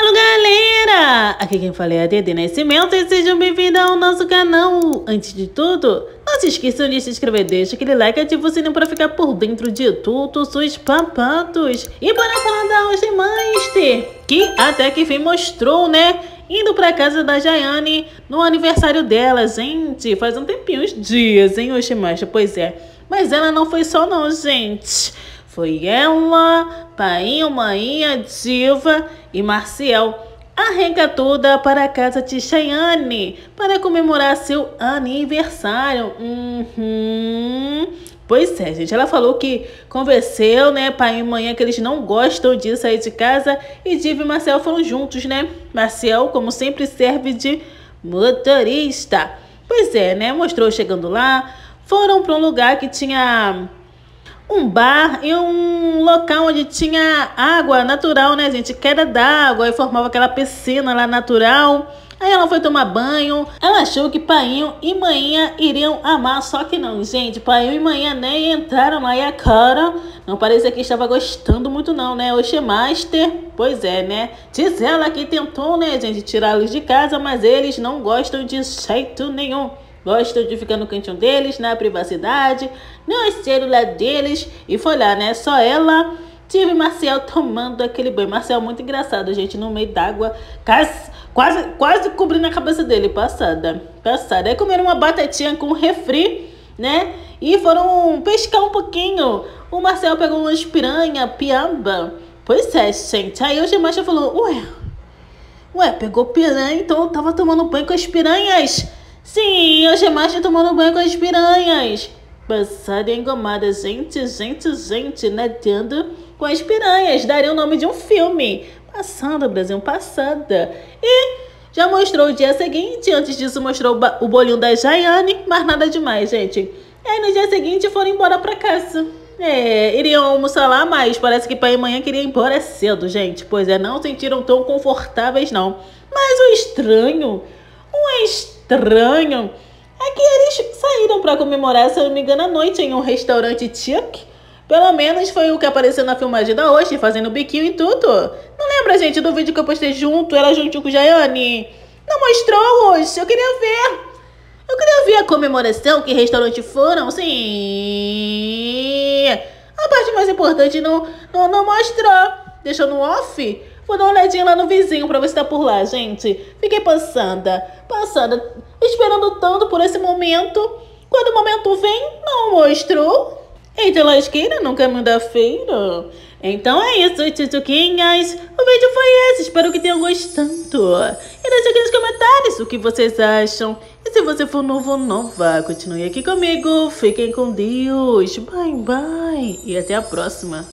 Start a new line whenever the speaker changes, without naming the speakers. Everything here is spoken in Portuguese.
Alô galera, aqui quem fala é a Dede Nascimento e sejam bem-vindos ao nosso canal. Antes de tudo, não se esqueçam de se inscrever, deixa aquele like e ativa o sininho para ficar por dentro de todos os papatos. E bora falar da Hoje que até que enfim mostrou, né, indo pra casa da Jaiane no aniversário dela, gente. Faz um tempinho, uns dias, hein, Hoje, pois é. Mas ela não foi só não, gente. Foi ela, Painho, Mainha, Diva e Marcial, arranca toda para a casa de Jaiane para comemorar seu aniversário. Pois é, gente, ela falou que convenceu, né, Painho e Mainha que eles não gostam de sair de casa e Diva e Marcial foram juntos, né? Marcial, como sempre, serve de motorista. Pois é, né, mostrou chegando lá, foram para um lugar que tinha um bar e um local onde tinha água natural, né, gente? Queda d'água e formava aquela piscina lá natural. Aí ela foi tomar banho. Ela achou que Painho e Mainha iriam amar, só que não, gente. Painho e Mainha nem entraram lá e a cara não parecia que estava gostando muito não, né? Oxe Master, pois é, né? Diz ela que tentou, né, gente, tirá-los de casa, mas eles não gostam de jeito nenhum. Gostam de ficar no cantinho deles, na privacidade, no celular deles. E foi lá, né? Só ela, Diva e Marcial tomando aquele banho. Marcial muito engraçado, gente, no meio d'água, quase cobrindo a cabeça dele. Passada. Aí comeram uma batatinha com refri, né? E foram pescar um pouquinho. O Marcial pegou umas piranha, piamba. Pois é, gente. Aí o Gemacha falou, ué, pegou piranha, então eu tava tomando banho com as piranhas. Sim, hoje é mais tomando banho com as piranhas. Passada e engomada, gente, nadando com as piranhas. Daria o nome de um filme. Passada, Brasil, passada. E já mostrou o dia seguinte. Antes disso mostrou o bolinho da Jaiane. Mas nada demais, gente. E aí no dia seguinte foram embora pra casa. Iriam almoçar lá, mas parece que pai e manhã queriam ir embora cedo, gente. Pois é, não sentiram tão confortáveis, não. Mas o estranho é que eles saíram para comemorar, se eu não me engano, à noite em um restaurante chique. Pelo menos foi o que apareceu na filmagem da Hoje, fazendo biquinho e tudo. Não lembra, gente, do vídeo que eu postei junto, ela junto com Jaiane? Não mostrou hoje, eu queria ver. Eu queria ver a comemoração, que restaurante foram, sim. A parte mais importante não mostrou. Deixou no off. Vou dar uma olhadinha lá no vizinho pra ver se tá por lá, gente. Fiquei passada, esperando tanto por esse momento. Quando o momento vem, não mostrou. Eita lasqueira no caminho da feira. Então é isso, tchutchuquinhas. O vídeo foi esse, espero que tenham gostado. E deixa aqui nos comentários o que vocês acham. E se você for novo ou nova, continue aqui comigo. Fiquem com Deus. Bye, bye. E até a próxima.